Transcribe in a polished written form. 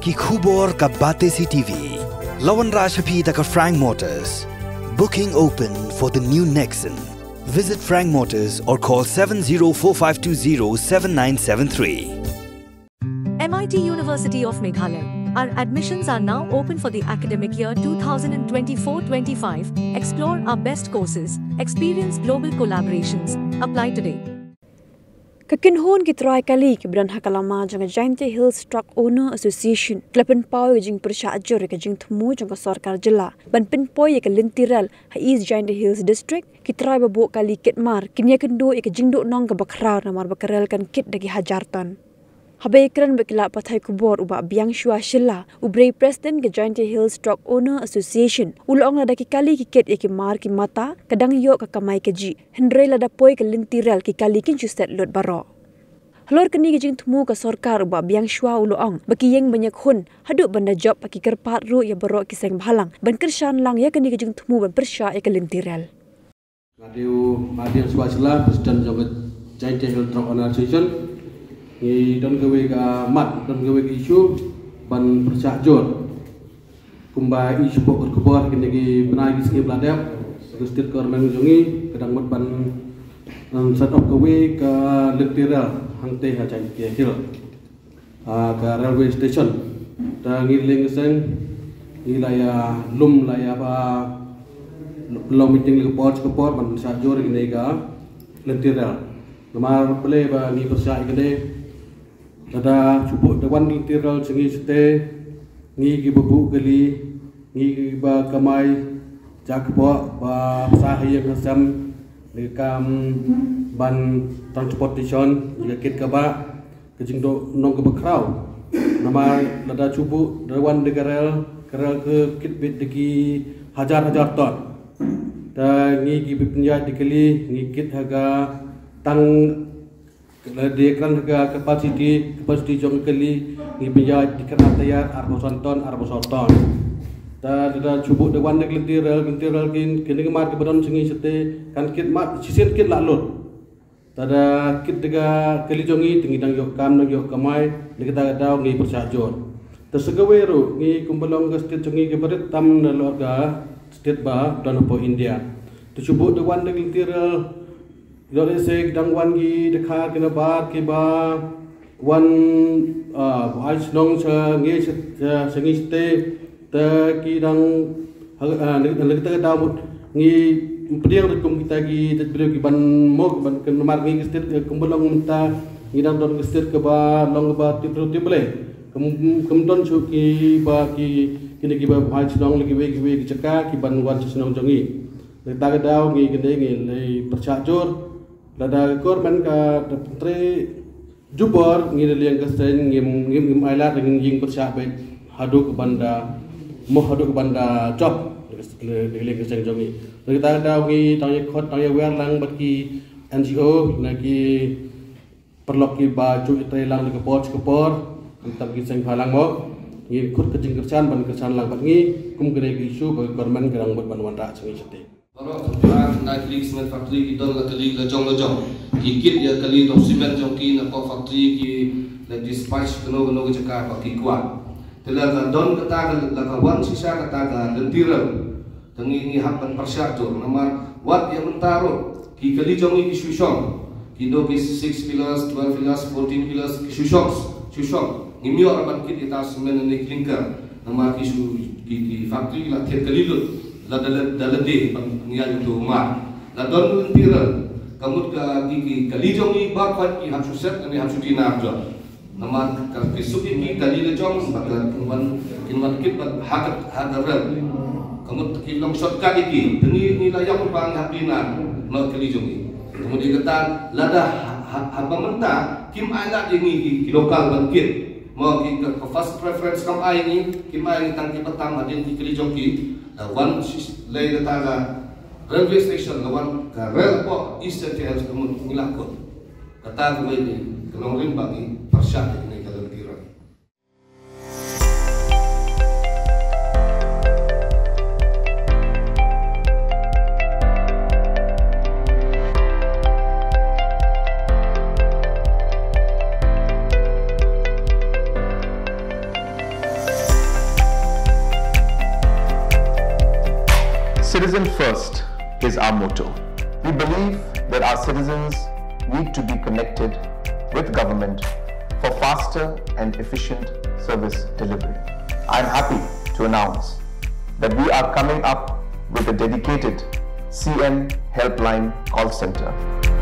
ki khubor ka bate CTV. Lawan Rashaphi da ka Frank Motors. Booking open for the new Nexon. Visit Frank Motors or call 7045207973. MIT University of Meghalaya. Our admissions are now open for the academic year 2024-25. Explore our best courses. Experience global collaborations. Apply today. Kakinhon kitrai kali kibran hakalama jang Giant Hills Truck Owner Association klapen pau jing persya ajur ke jing thmu jang sarkar jela ban pin poi ke lintiral ha East Giant Hills District kitrai babu kali kitmar kinya kendo ke jing do nong ke bakrar namar bakarel kan kit dagi hajartan Habe ikran bekila pathai kubor uba biang shua shilla ubrei president ke Giant Hills Truck Owner Association ulong lada ki kali ki ket ki mar ki mata kadang yo ka kamai ke ji hendrei lada poi ke lintiral ki kali kin chuset lot baro Halor kini ke jing thmu ka sarkar uba biang shua ulong baki yeng banyak hun haduk banda job baki kerpat ru ya baro ki seng bhalang ban kershan lang ya kini ke jing thmu ban persya ya ke lintiral Madiu shua shilla president joget Giant Hills Truck Owner Association Ni don gawe ka mat don gawe isu ban persyak jor kumba isu pokok kubor kini ki benai segi bladap state government jongi kadang mot ban set up gawe ka lektira hangte ha Giant Hill ka railway station ta ngiling seng ilaya lum laya ba long meeting le port ban persyak jor kini ka lektira Namar boleh ba ngi persyak kini Ada cukup dewan literal sengi sete ngi gibu gali ngi ba kamai jakbo ba sahi yang asam dekam ban transportation juga kit kaba kejing do nong ke bakrau nama ada cukup dewan degarel ke kit bit deki hajar ton dan ngi gibi penjat dikali ngi kit haga tang dia kan harga kapasiti jong kali ni bija dikena tayar arbosan ton ta da cubuh dewan de lentiral kin kini kemar ke badon singi sete kan kit mat sisen kit lalut ta da kit dega kali jongi tingi dang yok kam nang yok kamai ni kita daw ngi persajor tersegawe ru ngi kumbelong ke state jongi ke berit tam lorga state ba don po India tu cubuh dewan de lentiral Dole se dang wan gi dekha kena bar ki ba wan ais nong sa nge sa ngi ste ta ki dang nek ta da mut ngi pediang kum kita gi beliau ki ban mok ban ken mar ngi ste kumbelong menta ngi dang don ste ke ba long ba ti boleh kum don chu ki ba ki kini ki ba ais nong lagi we ki ceka ki ban wan sa nong jongi nek ta daw ngi kene ngi lei percajur Lada korban ka tre jubor ngir liang kasen ngim ailat dengan jing persyak bet hadu ke banda job liang kasen jongi kita ada ngi tanya wer lang bagi NGO lagi perlok ki baju tre lang ke por tentang kiseng halang mo ngi kut kejing kersan ban kersan lang ngi kum gede isu bagi korban gerang buat banwan rak sungi sete Kalau orang nak klik cement factory kita nak klik lejong, kikit ya kali top cement jongki nak factory ki lagi spice keno ke cakap pakai kuat. Telah don kata lakawan sisa kata lentiral, tengi ni hapan persyak tu. Nama wat yang mentaro ki kali jongi ki susong, kido ki 6 pillars, 12 pillars, 14 pillars ki susong. Ngimio orang kit kita cement ni clinker. Nama ki factory lah tiap kali lut. Dalam deh pengian itu rumah. Ladon lentiral, kamu ke kalijong ni bakat ki hamsu set ni hamsu dinar jo. Nama kisuk ini kali lejong bakat kinwan kit hakat hadarel. Kamu kilong shortcut iki, tengi ni layang bang hapinar no kalijong ni. Kemudian kata lada haba mentah kim anak ini ki lokal bangkit. Mau ki first preference kam ai ni kim ai tangki petang adin ki kalijong ki. One lay kata railway station lawan ka rail po Eastern KL kamu ngilakot kata ko ini kalau rimbang ni persyak ini kalau kira Citizen first is our motto. We believe that our citizens need to be connected with government for faster and efficient service delivery. I am happy to announce that we are coming up with a dedicated CM helpline call center.